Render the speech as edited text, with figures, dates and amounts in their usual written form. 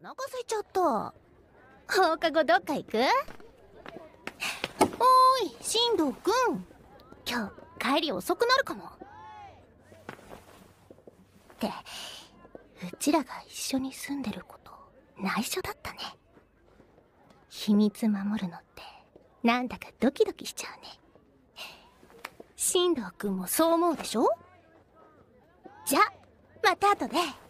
腹空いちゃった。放課後どっか行く？おーい、進藤くん。今日帰り遅くなるかも。って、うちらが一緒に住んでること内緒だったね。秘密守るのってなんだかドキドキしちゃうね。進藤くんもそう思うでしょ？じゃ、また後で。